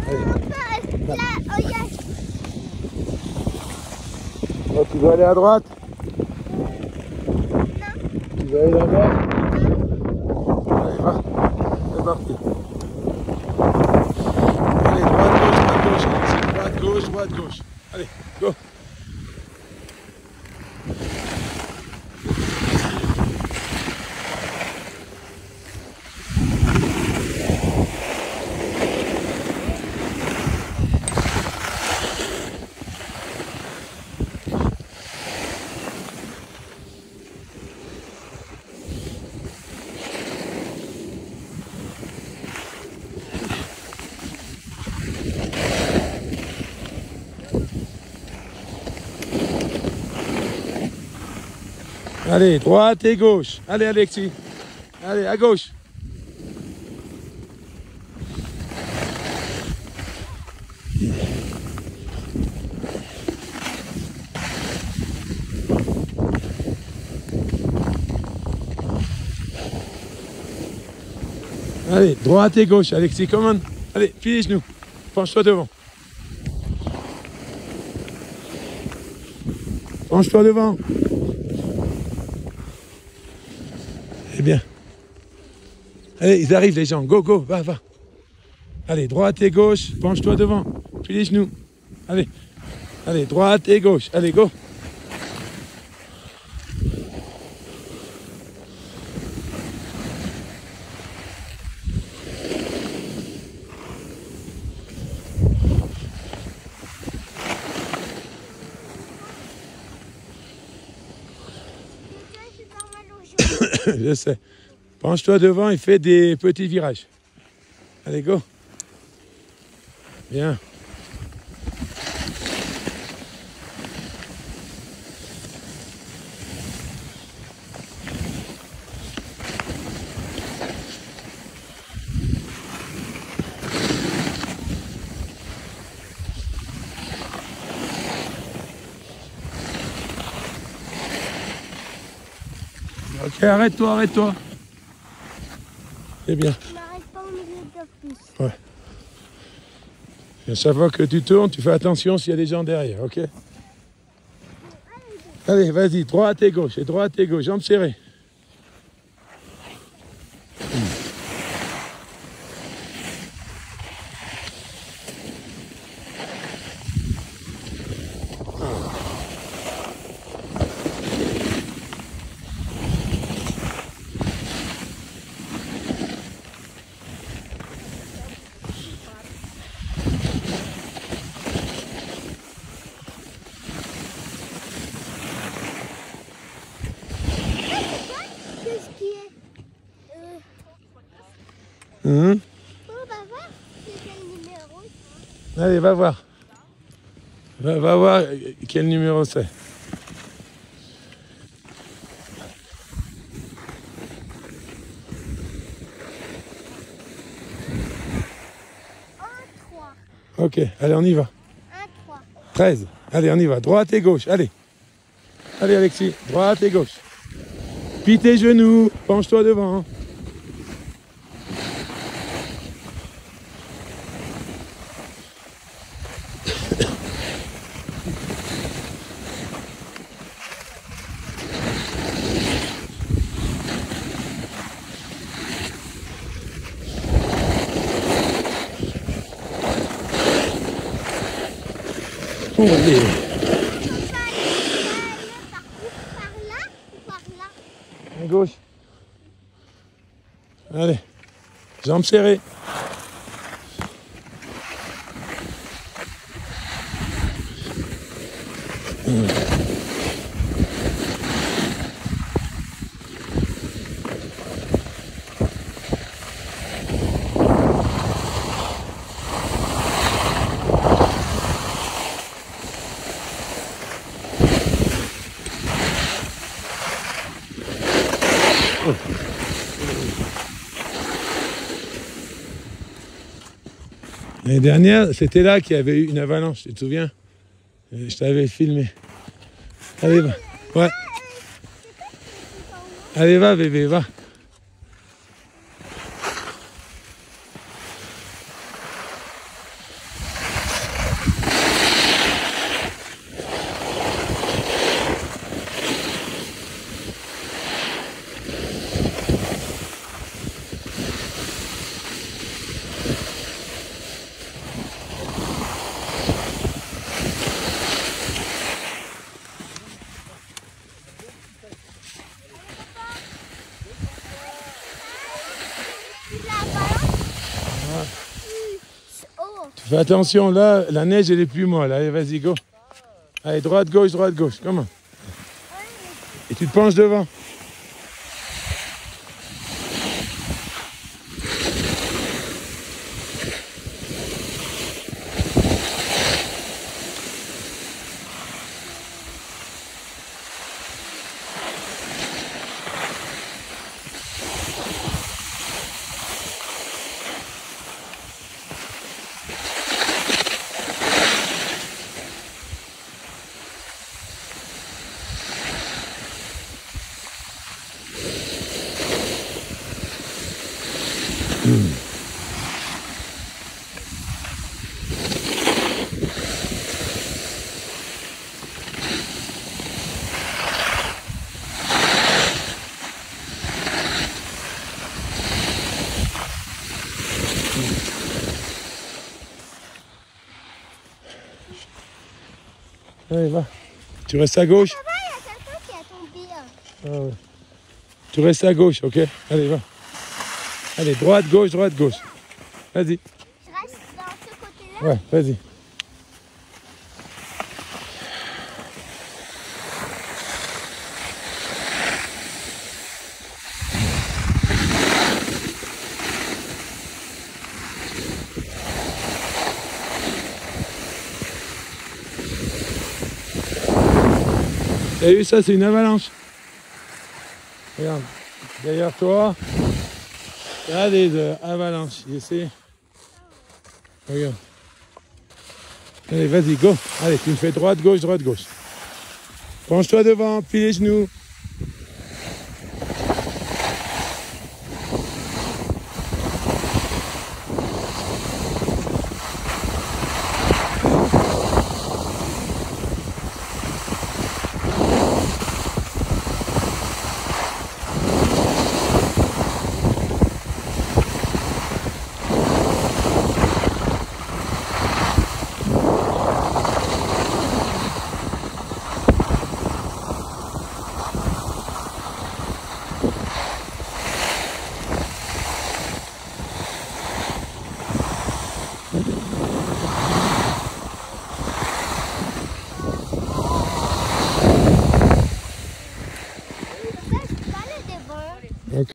Allez. Là, oh, y a... Oh, tu veux aller à droite? Non. Tu veux aller là-bas? Allez, va. C'est parti. Allez, droite, gauche, Alexis. Droite, gauche, droite, gauche. Allez, go. Allez, droite et gauche. Allez, Alexis. Allez, à gauche. Allez, droite et gauche, Alexis, commande. Allez, plie les genoux. Penche-toi devant. Penche-toi devant. Eh bien. Allez, ils arrivent les gens. Go, go, va, va. Allez, droite et gauche. Penche-toi devant. Plie les genoux. Allez. Allez, droite et gauche. Allez, go. Je sais. Penche-toi devant et fais des petits virages. Allez, go. Bien. Ok, arrête-toi, arrête-toi. C'est bien. Je m'arrête pas au milieu de la piste. Ouais. Et à chaque fois que tu tournes, tu fais attention s'il y a des gens derrière, ok? Allez, vas-y, droite et gauche, jambes serrées. Qu'est-ce qui est Hum. Oh, bah voir, c'est quel numéro Allez, va voir. Va voir quel numéro c'est. Ok, allez, on y va. 1-3. 13. Allez, on y va. Droite et gauche, allez. Allez, Alexis, droite et gauche. Plie tes genoux, penche-toi devant. Allez. Par là ou par là? À gauche. Allez. Jambes serrées. L'année dernière, c'était là qu'il y avait eu une avalanche, tu te souviens? Je t'avais filmé. Allez, va. Ouais. Allez, va, bébé, va. Oh, Fais attention, là, la neige, elle est plus molle. Allez, vas-y, go. Allez, droite, gauche, comment? Et tu te penches devant. Allez, va. Tu restes à gauche. ça va, il y a quelqu'un qui a tombé. Ah ouais. Tu restes à gauche, ok? Allez, va. Allez, droite, gauche. Vas-y. Je reste dans ce côté-là. Ouais, vas-y. T'as vu ça, c'est une avalanche. Regarde, derrière toi, il y a des avalanches. Ici. Regarde. Allez, vas-y, go. Allez, tu me fais droite, gauche. Penche-toi devant, plie les genoux.